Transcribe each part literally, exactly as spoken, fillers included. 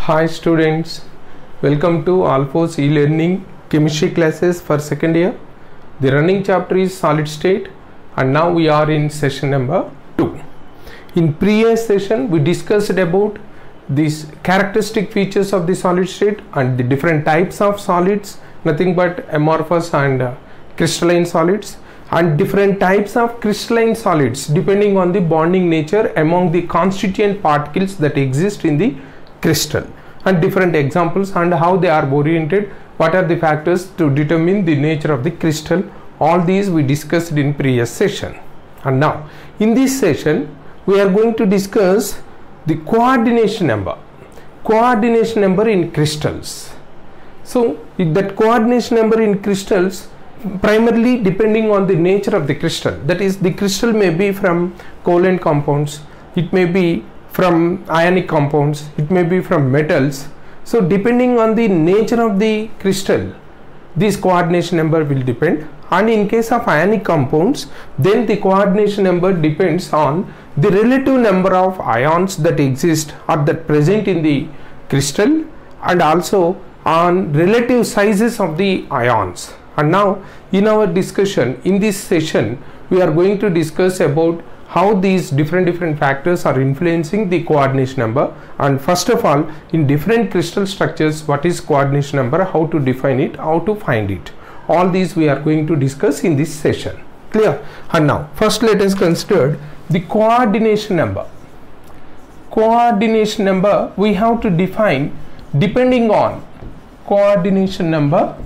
Hi students, welcome to Alphos e-learning chemistry classes for second year. The running chapter is solid state and now we are in session number two. In previous session we discussed about these characteristic features of the solid state and the different types of solids, nothing but amorphous and uh, crystalline solids, and different types of crystalline solids depending on the bonding nature among the constituent particles that exist in the crystal, and different examples and how they are oriented, what are the factors to determine the nature of the crystal. All these we discussed in previous session. And now in this session we are going to discuss the coordination number coordination number in crystals. So that coordination number in crystals primarily depending on the nature of the crystal, that is the crystal may be from covalent compounds, it may be from ionic compounds, it may be from metals. So depending on the nature of the crystal, this coordination number will depend. And in case of ionic compounds, then the coordination number depends on the relative number of ions that exist or that present in the crystal, and also on relative sizes of the ions. And now in our discussion in this session we are going to discuss about how these different different factors are influencing the coordination number. And first of all, in different crystal structures, what is coordination number, how to define it, how to find it, all these we are going to discuss in this session. Clear? And now first let us consider the coordination number. Coordination number we have to define depending on coordination number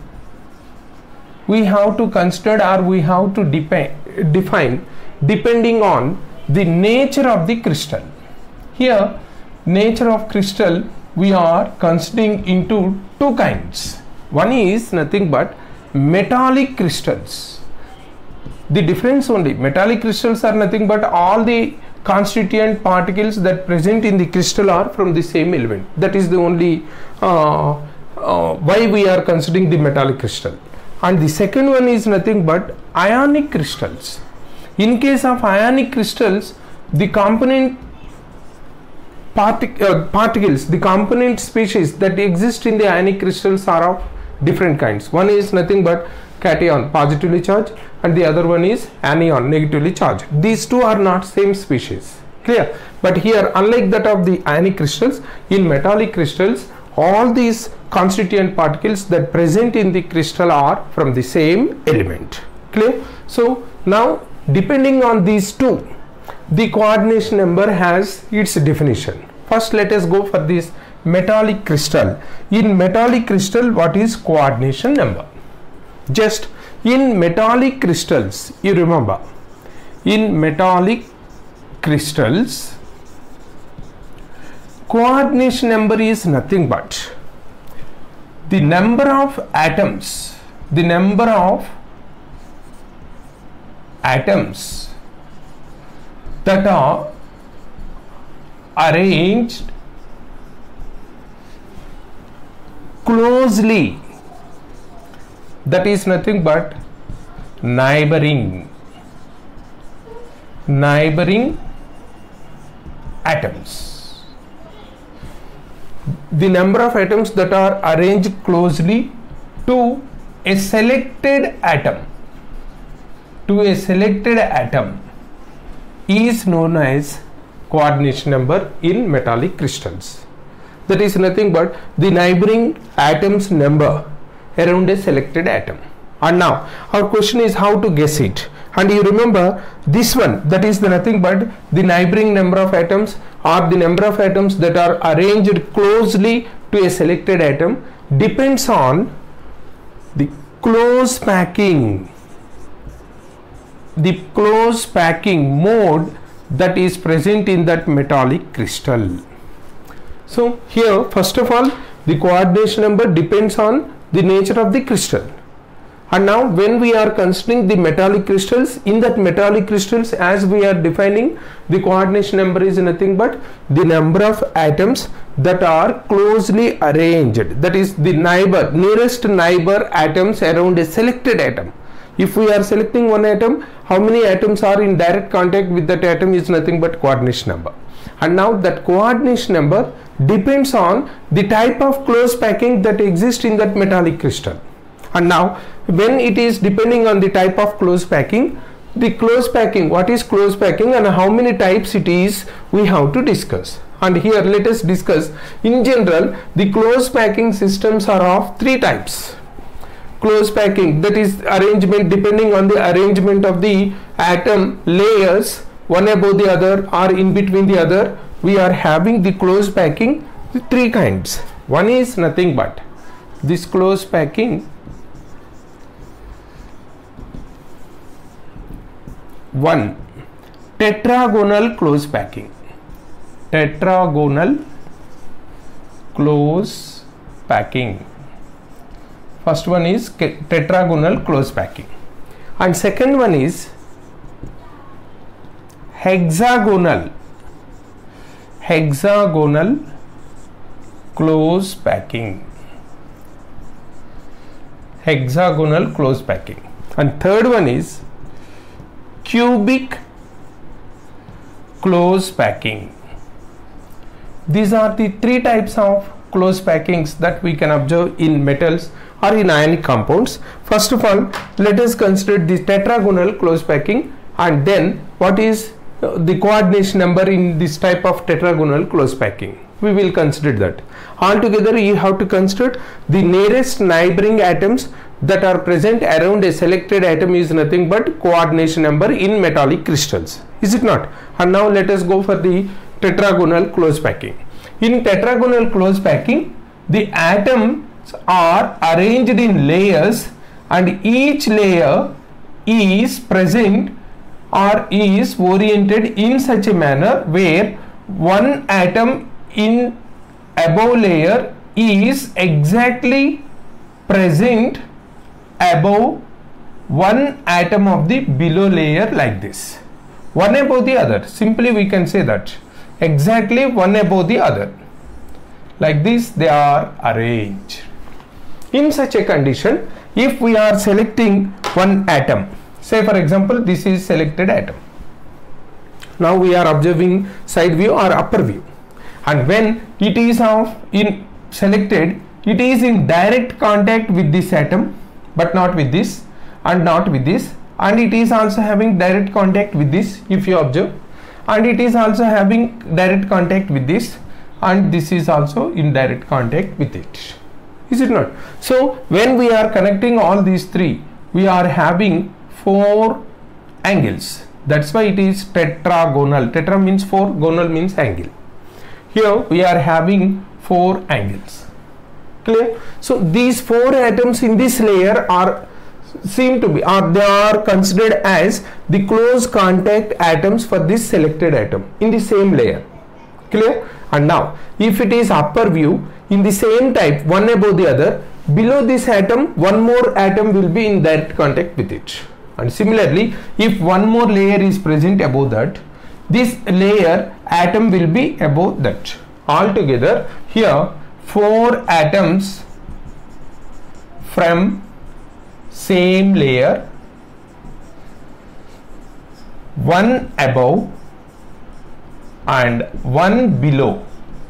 we have to consider or we have to define define depending on the nature of the crystal. Here nature of crystal we are considering into two kinds. One is nothing but metallic crystals. The difference only, metallic crystals are nothing but all the constituent particles that present in the crystal are from the same element. That is the only uh, uh, why we are considering the metallic crystal. And the second one is nothing but ionic crystals. In case of ionic crystals, the component partic uh, particles, the component species that exist in the ionic crystals are of different kinds. One is nothing but cation, positively charged, and the other one is anion, negatively charged. These two are not same species. Clear? But here, unlike that of the ionic crystals, in metallic crystals, all these constituent particles that present in the crystal are from the same element. Clear? So now depending on these two, the coordination number has its definition. First let us go for this metallic crystal. In metallic crystal, what is coordination number? Just in metallic crystals, you remember, in metallic crystals coordination number is nothing but the number of atoms, the number of atoms that are arranged closely, that is nothing but neighboring neighboring atoms. The number of atoms that are arranged closely to a selected atom to a selected atom is known as coordination number in metallic crystals. That is nothing but the neighboring atoms number around a selected atom. And now our question is how to guess it. And you remember this one, that is the nothing but the neighboring number of atoms or the number of atoms that are arranged closely to a selected atom depends on the close packing the close packing mode that is present in that metallic crystal. So here first of all the coordination number depends on the nature of the crystal. And now when we are considering the metallic crystals, in that metallic crystals as we are defining, the coordination number is nothing but the number of atoms that are closely arranged, that is the neighbor nearest neighbor atoms around a selected atom. If we are selecting one atom, how many atoms are in direct contact with that atom is nothing but coordination number. And now that coordination number depends on the type of close packing that exists in that metallic crystal. And now when it is depending on the type of close packing, the close packing, what is close packing and how many types it is, we have to discuss. And here let us discuss in general the close packing systems are of three types. Close packing, that is arrangement depending on the arrangement of the atom layers one above the other or in between the other. We are having the close packing three kinds. One is nothing but this close packing one tetragonal close packing. Tetragonal close packing. First one is tetragonal close packing, and second one is hexagonal hexagonal close packing. Hexagonal close packing. And third one is cubic close packing. These are the three types of close packings that we can observe in metals or in ionic compounds. First of all, let us consider the tetragonal close packing, and then what is the coordination number in this type of tetragonal close packing. We will consider that. Altogether, you have to consider the nearest neighboring atoms that are present around a selected atom is nothing but coordination number in metallic crystals. Is it not? And now let us go for the tetragonal close packing. In tetragonal close packing, the atoms are arranged in layers, and each layer is present or is oriented in such a manner where one atom in above layer is exactly present above one atom of the below layer, like this, one above the other. Simply we can say that exactly one above the other, like this they are arranged. In such a condition, if we are selecting one atom, say for example this is selected atom, now we are observing side view or upper view, and when it is of in selected, it is in direct contact with this atom but not with this and not with this, and it is also having direct contact with this if you observe, and it is also having direct contact with this, and this is also in direct contact with it. Is it not? So when we are connecting all these three, we are having four angles. That's why it is tetragonal. Tetra means four, gonal means angle. Here we are having four angles. Clear? So these four atoms in this layer are seem to be, or they are considered as the close contact atoms for this selected atom in the same layer. Clear? And now if it is upper view, in the same type, one above the other, below this atom one more atom will be in direct contact with it, and similarly if one more layer is present above that, this layer atom will be above that. Altogether here four atoms from same layer, one above and one below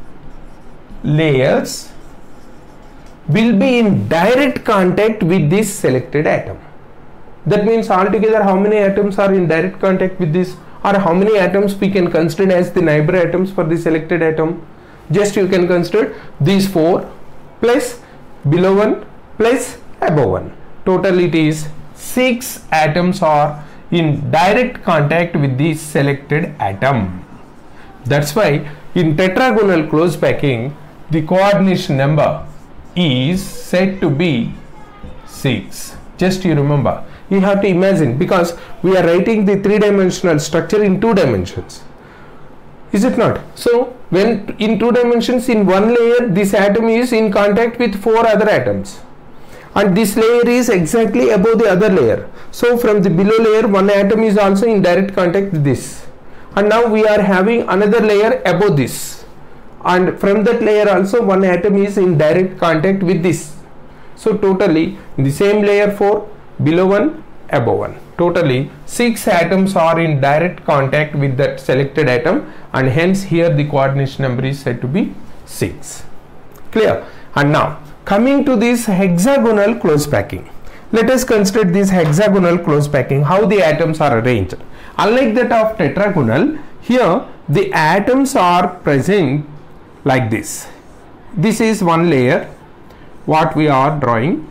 layers will be in direct contact with this selected atom. That means altogether how many atoms are in direct contact with this, or how many atoms we can consider as the neighbor atoms for the selected atom? Just you can consider these four plus below one plus above one. Total it is six atoms are in direct contact with the selected atom. That's why in tetragonal close packing the coordination number is said to be six. Just you remember, you have to imagine, because we are writing the three-dimensional structure in two dimensions. Is it not? So when in two dimensions, in one layer this atom is in contact with four other atoms, and this layer is exactly above the other layer. So from the below layer one atom is also in direct contact with this, and now we are having another layer above this, and from that layer also one atom is in direct contact with this. So totally in the same layer four, below one, above one, totally six atoms are in direct contact with that selected atom, and hence here the coordination number is said to be six. Clear? And now coming to this hexagonal close packing, let us consider this hexagonal close packing, how the atoms are arranged. Unlike that of tetragonal, here the atoms are present like this. This is one layer what we are drawing.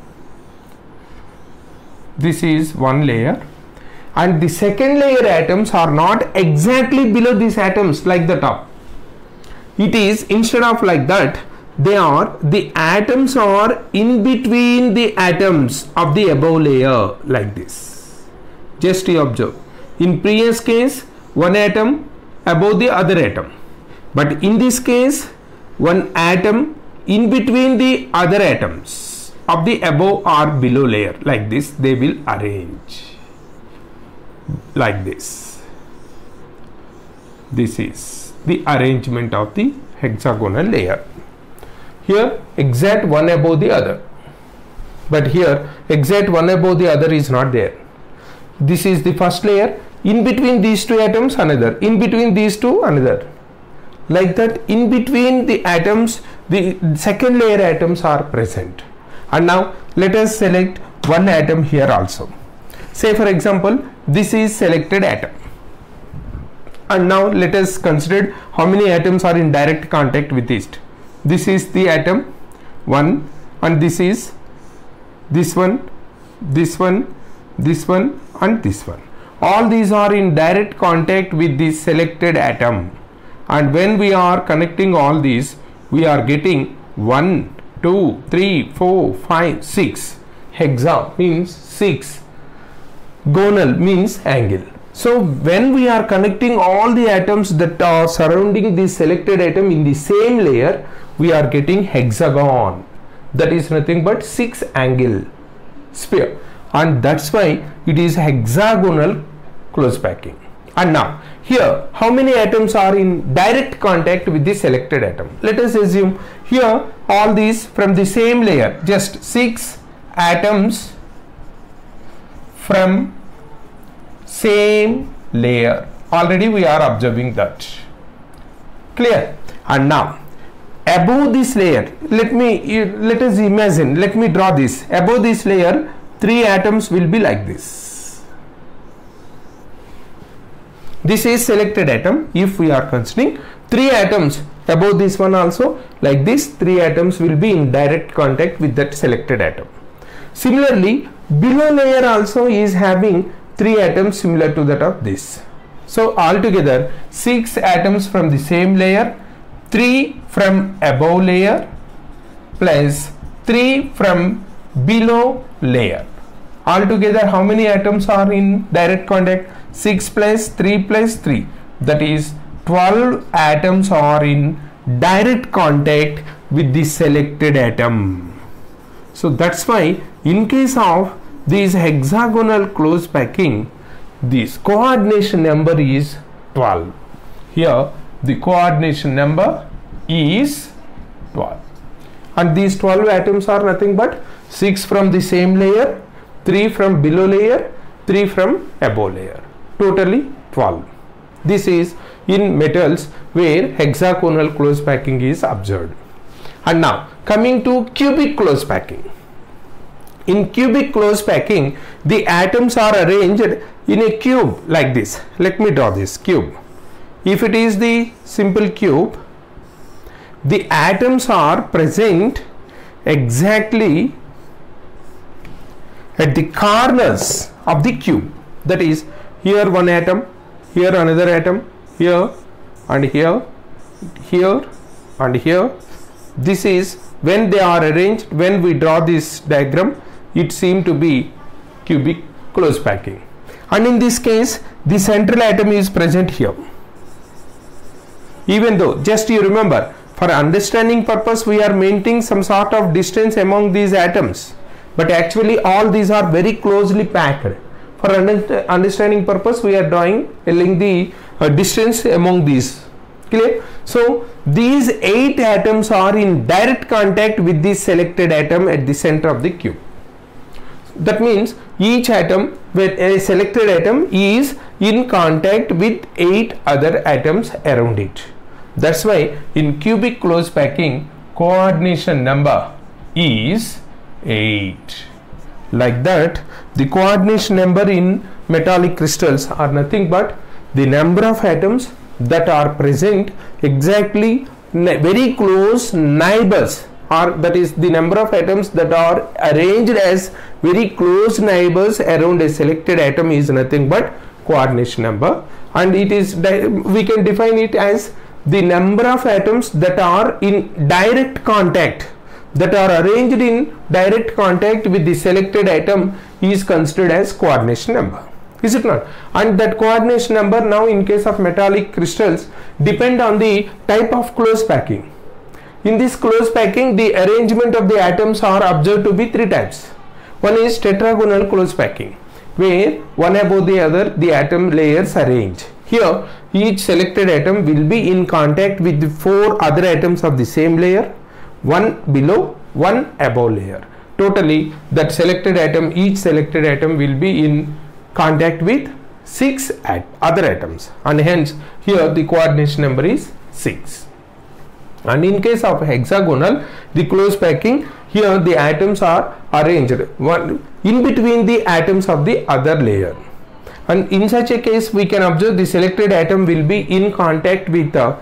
This is one layer, and the second layer atoms are not exactly below these atoms like the top. It is instead of like that, they are, the atoms are in between the atoms of the above layer like this. Just you observe. In previous case, one atom above the other atom, but in this case, one atom in between the other atoms of the above or below layer like this. They will arrange like this. This is the arrangement of the hexagonal layer. Here exact one above the other, but here exact one above the other is not there. This is the first layer, in between these two atoms another, in between these two another, like that. In between the atoms the second layer atoms are present. And now let us select one atom here also. Say for example, this is selected atom, and now let us consider how many atoms are in direct contact with it. This is the atom one, and this is this one, this one, this one, and this one. All these are in direct contact with the selected atom, and when we are connecting all these, we are getting one, two, three, four, five, six. Hexa means six. Gonal means angle. So when we are connecting all the atoms that are surrounding the selected atom in the same layer, we are getting hexagon. That is nothing but six angle sphere, and that's why it is hexagonal close packing. And now here how many atoms are in direct contact with the selected atom? Let us assume here all these from the same layer, just six atoms from same layer. Already we are observing that. Clear? And now above this layer, let me let us imagine, let me draw this. Above this layer, three atoms will be like this. This is selected atom. If we are considering three atoms above this one also, like this, three atoms will be in direct contact with that selected atom. Similarly, below layer also is having three atoms similar to that of this. So altogether six atoms from the same layer, three from above layer plus three from below layer. Altogether how many atoms are in direct contact? six plus three plus three, that is twelve atoms are in direct contact with the selected atom. So that's why in case of this hexagonal close packing, this coordination number is twelve. Here the coordination number is twelve, and these twelve atoms are nothing but six from the same layer, three from below layer, three from above layer, totally twelve. This is in metals where hexagonal close packing is observed. And now coming to cubic close packing. In cubic close packing, the atoms are arranged in a cube like this. Let me draw this cube. If it is the simple cube, the atoms are present exactly at the corners of the cube. That is, here one atom, here another atom, here and here, here and here. This is when they are arranged. When we draw this diagram, it seems to be cubic close packing. And in this case, the central atom is present here. Even though, just you remember, for understanding purpose, we are maintaining some sort of distance among these atoms, but actually all these are very closely packed. For understanding purpose, we are drawing telling the uh, distance among these. Clear? So these eight atoms are in direct contact with the selected atom at the center of the cube. That means each atom, with a selected atom, is in contact with eight other atoms around it. That's why in cubic close packing, coordination number is eight. Like that, the coordination number in metallic crystals are nothing but the number of atoms that are present exactly very close neighbors, or that is the number of atoms that are arranged as very close neighbors around a selected atom is nothing but coordination number, and it is, we can define it as the number of atoms that are in direct contact, that are arranged in direct contact with the selected atom is considered as coordination number. Is it not? And that coordination number now in case of metallic crystals depend on the type of close packing. In this close packing, the arrangement of the atoms are observed to be three types. One is tetragonal close packing, where one above the other the atom layers arrange. Here each selected atom will be in contact with the four other atoms of the same layer, one below, one above layer. Totally that selected atom, each selected atom will be in contact with six at other atoms, and hence here the coordination number is six. And in case of hexagonal, the close packing, here the atoms are arranged one in between the atoms of the other layer, and in such a case we can observe the selected atom will be in contact with uh,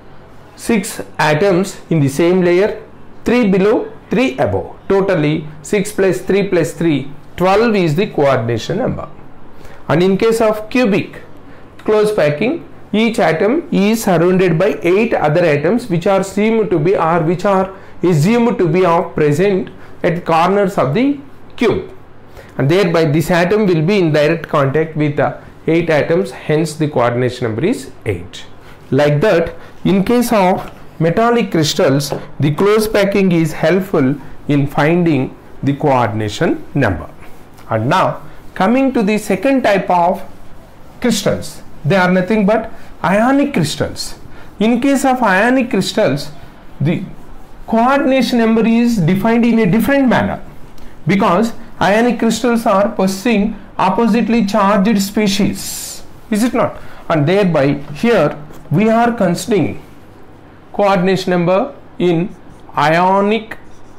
six atoms in the same layer, three below, three above. Totally six plus three plus three, twelve is the coordination number. And in case of cubic close packing, each atom is surrounded by eight other atoms which are assumed to be or which are assumed to be of present at corners of the cube, and thereby this atom will be in direct contact with the eight atoms, hence the coordination number is eight. Like that, in case of metallic crystals, the close packing is helpful in finding the coordination number. And now coming to the second type of crystals, they are nothing but ionic crystals. In case of ionic crystals, the coordination number is defined in a different manner, because ionic crystals are possessing oppositely charged species. Is it not? And thereby here we are considering coordination number in ionic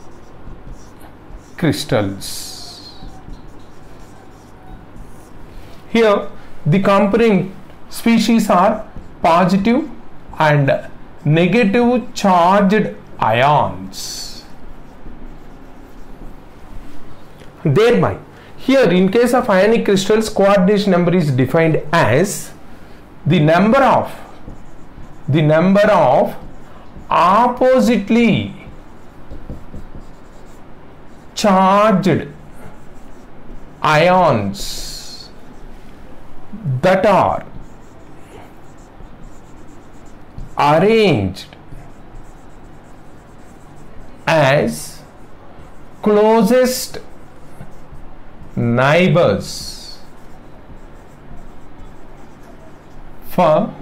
crystals. Here the component species are positive and negative charged ions. Thereby here in case of ionic crystals, coordination number is defined as the number of the number of oppositely charged ions that are arranged as closest neighbors for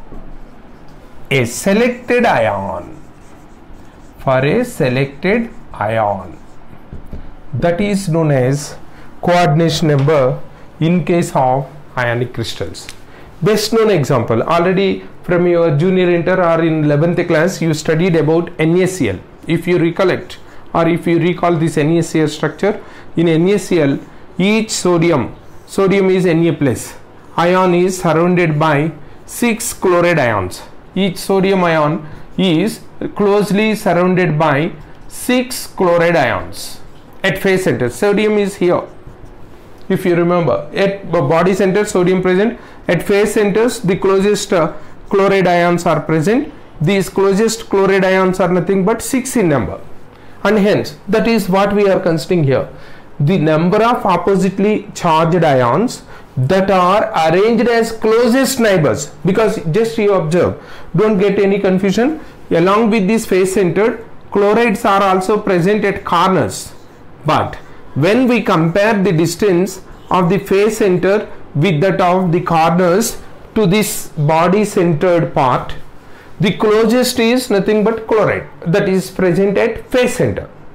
a selected ion for a selected ion that is known as coordination number in case of ionic crystals. Best known example, already from your junior inter or in eleventh class you studied about NaCl. If you recollect or if you recall this NaCl structure, in NaCl each sodium sodium is Na plus ion is surrounded by six chloride ions. Each sodium ion is closely surrounded by six chloride ions at phase center. Sodium is here, if you remember, at body center sodium present, at phase centers the closest uh, chloride ions are present. These closest chloride ions are nothing but six in number, and hence that is what we are considering here, the number of oppositely charged ions that are arranged as closest neighbors. Because just you observe, don't get any confusion, along with this phase centered, chlorides are also present at corners, but when we compare the distance of the phase center with that of the corners to this body centered part, the closest is nothing but chloride that is present at phase center,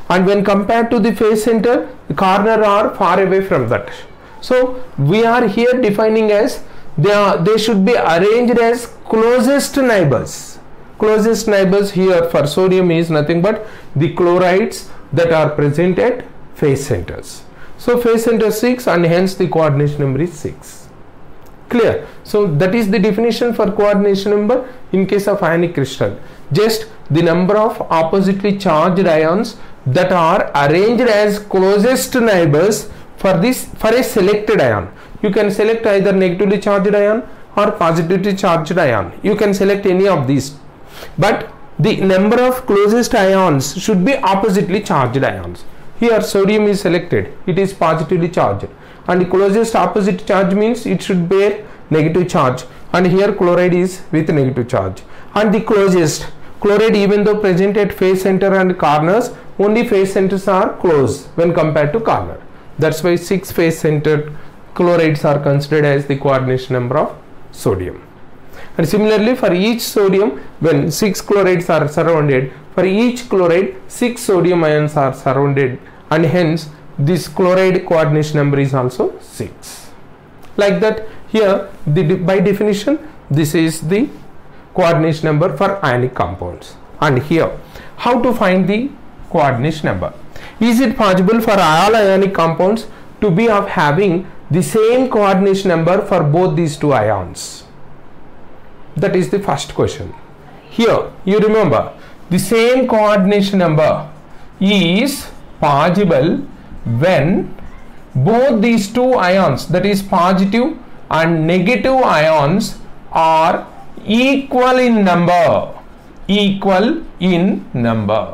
and when compared to the phase center, the corner are far away from that. So we are here defining as they are they should be arranged as closest neighbors. Closest neighbors here for sodium is nothing but the chlorides that are present at phase centers. So phase center six, and hence the coordination number is six. Clear? So that is the definition for coordination number in case of ionic crystal. Just the number of oppositely charged ions that are arranged as closest neighbors for this for a selected ion. You can select either negatively charged ion or positively charged ion. You can select any of these, but the number of closest ions should be oppositely charged ions. Here sodium is selected, it is positively charged, and the closest opposite charge means it should bear negative charge, and here chloride is with negative charge. And the closest chloride, even though present at phase center and corners, only phase centers are close when compared to corner. That's why six phase centered chlorides are considered as the coordination number of sodium. And similarly for each sodium, when six chlorides are surrounded, for each chloride six sodium ions are surrounded, and hence this chloride coordination number is also six. Like that, here the by definition this is the coordination number for ionic compounds. And here, how to find the coordination number? Is it possible for all ionic compounds to be of having the same coordination number for both these two ions? That is the first question. Here you remember the same coordination number is possible when both these two ions, that is positive and negative ions, are equal in number. Equal in number.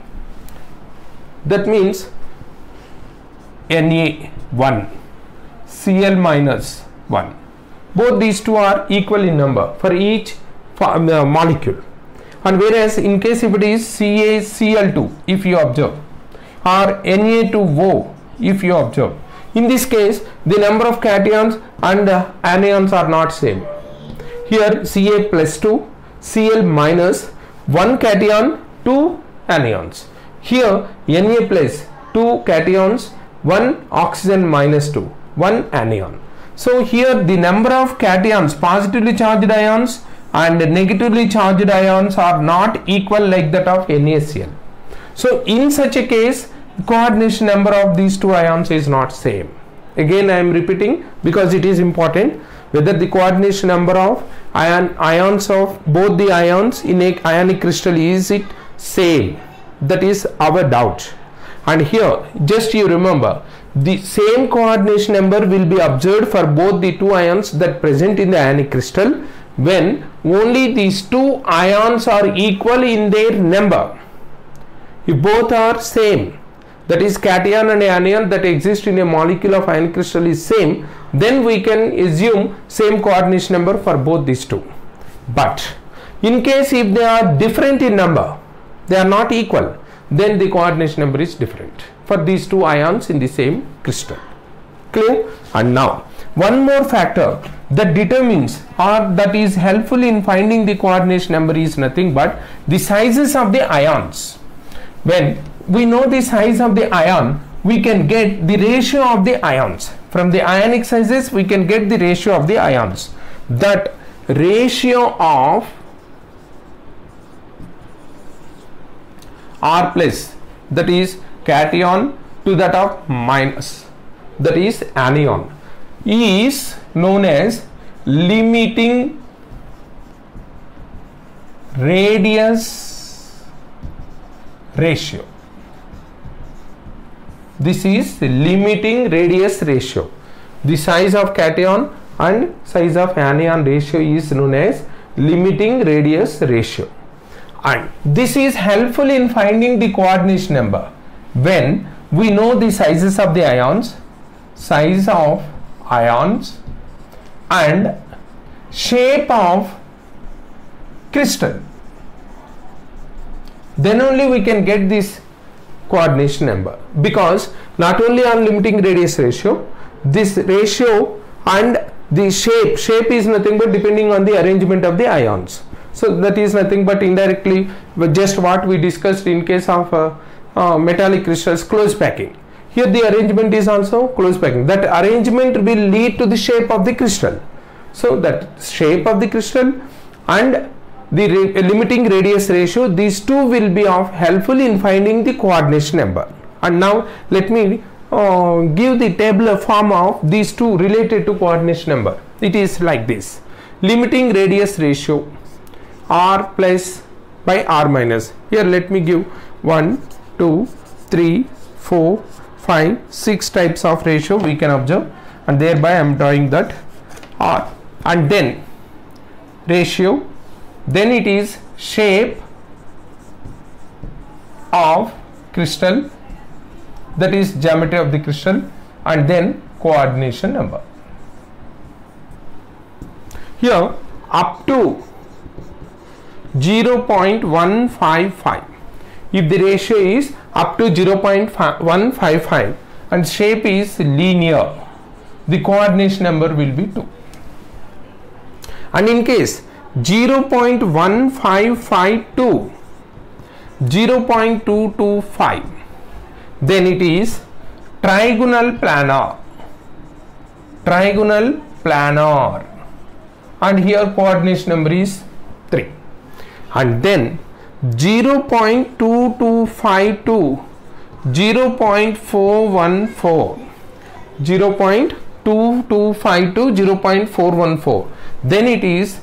That means N A one, C L minus one. Both these two are equal in number for each uh, molecule. And whereas in case if it is C A C L two, if you observe, or N A two O, if you observe, in this case the number of cations and uh, anions are not same. Here C A plus two, C L minus one cation, two anions. Here N A plus two cations, one oxygen minus two, one anion. So here the number of cations, positively charged ions and negatively charged ions, are not equal like that of NaCl. So in such a case, coordination number of these two ions is not same. Again I am repeating because it is important, whether the coordination number of ion ions of both the ions in a ionic crystal is it same. That is our doubt. And here just you remember, the same coordination number will be observed for both the two ions that present in the ionic crystal when only these two ions are equal in their number. If both are same, that is cation and anion that exist in a molecule of ionic crystal is same, then we can assume same coordination number for both these two. But in case if they are different in number, they are not equal, then the coordination number is different for these two ions in the same crystal. Clear? And now one more factor that determines or that is helpful in finding the coordination number is nothing but the sizes of the ions. When we know the size of the ion, we can get the ratio of the ions. From the ionic sizes we can get the ratio of the ions. That ratio of R plus, that is cation, to that of minus, that is anion, is known as limiting radius ratio. This is limiting radius ratio. The size of cation and size of anion ratio is known as limiting radius ratio. And this is helpful in finding the coordination number when we know the sizes of the ions, size of ions and shape of crystal. Then only we can get this coordination number, because not only on limiting radius ratio, this ratio and the shape, shape is nothing but depending on the arrangement of the ions. So that is nothing but indirectly just what we discussed in case of uh, uh, metallic crystals close packing. Here the arrangement is also close packing. That arrangement will lead to the shape of the crystal. So that shape of the crystal and the ra limiting radius ratio, these two will be of helpful in finding the coordination number. And now let me uh, give the tabular form of these two related to coordination number. It is like this: limiting radius ratio r plus by r minus. Here let me give one, two, three, four, five, six types of ratio we can observe, and thereby I am drawing that r. And then ratio, then it is shape of crystal, that is geometry of the crystal, and then coordination number. Here up to zero point one five five, if the ratio is up to zero point one five five and shape is linear, the coordination number will be two. And in case zero point one five five to zero point two two five, then it is trigonal planar, trigonal planar, and here coordination number is three. And then zero point two two five to zero point four one four, zero point two two five to zero point four one four, then it is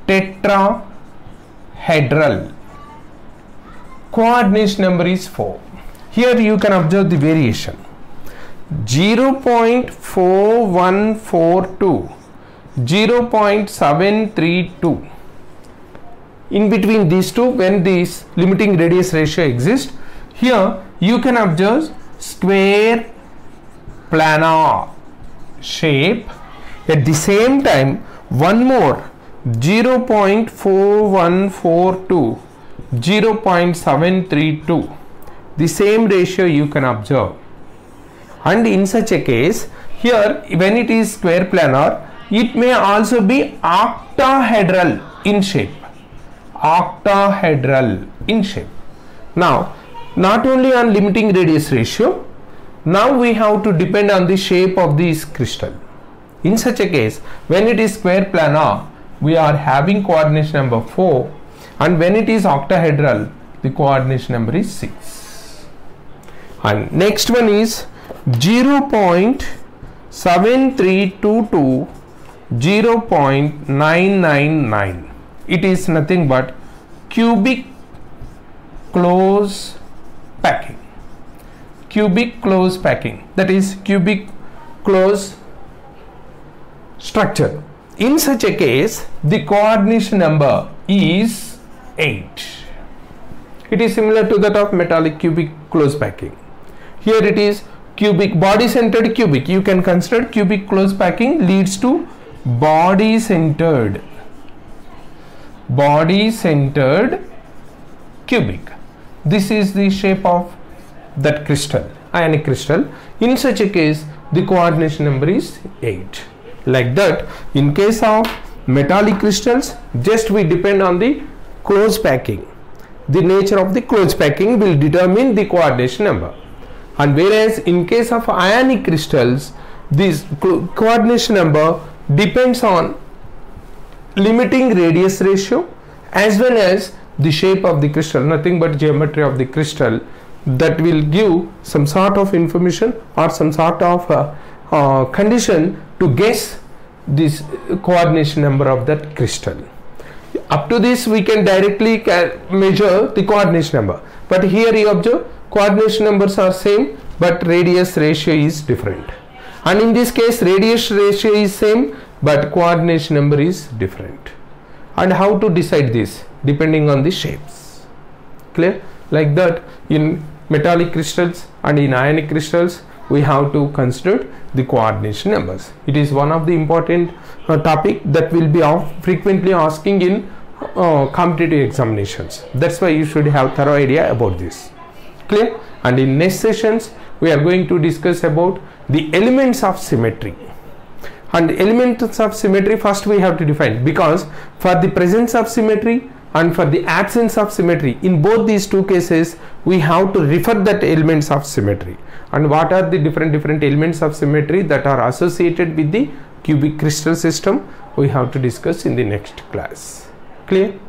tetrahedral, coordination number is four. Here you can observe the variation: zero point four one four to zero point seven three two. In between these two, when this limiting radius ratio exists, here you can observe square planar shape. At the same time, one more zero point four one four to zero point seven three two, the same ratio you can observe. And in such a case, here when it is square planar, it may also be octahedral in shape, octahedral in shape. Now not only on limiting radius ratio, now we have to depend on the shape of this crystal. In such a case, when it is square planar, we are having coordination number four, and when it is octahedral, the coordination number is six. And next one is zero point seven three two to zero point nine nine nine. It is nothing but cubic close packing, cubic close packing, that is cubic close structure. In such a case, the coordination number is eight. It is similar to that of metallic cubic close packing. Here it is cubic, body centered cubic. You can consider cubic close packing leads to body centered, body centered cubic. This is the shape of that crystal, ionic crystal. In such a case, the coordination number is eight. Like that, in case of metallic crystals, just we depend on the close packing. The nature of the close packing will determine the coordination number. And whereas in case of ionic crystals, this co coordination number depends on limiting radius ratio as well as the shape of the crystal, nothing but geometry of the crystal, that will give some sort of information or some sort of uh, uh, condition to guess this coordination number of that crystal. Up to this we can directly measure the coordination number, but here you observe coordination numbers are same but radius ratio is different, and in this case radius ratio is same but coordination number is different. And how to decide this? Depending on the shapes. Clear? Like that, in metallic crystals and in ionic crystals we have to consider the coordination numbers. It is one of the important uh, topic that will be frequently asking in uh, competitive examinations. That's why you should have thorough idea about this. Clear? And in next sessions we are going to discuss about the elements of symmetry. And the elements of symmetry first we have to define, because for the presence of symmetry and for the absence of symmetry, in both these two cases we have to refer that elements of symmetry. And what are the different different elements of symmetry that are associated with the cubic crystal system, we have to discuss in the next class. Clear?